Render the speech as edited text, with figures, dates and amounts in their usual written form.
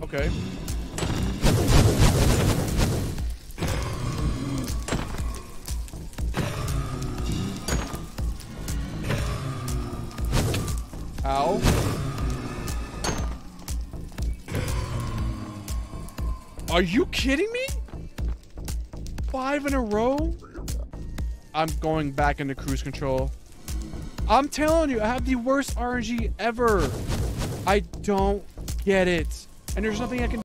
Okay. Ow. Are you kidding me? 5 in a row? I'm going back into cruise control. I'm telling you, I have the worst RNG ever. I don't get it. And there's nothing I can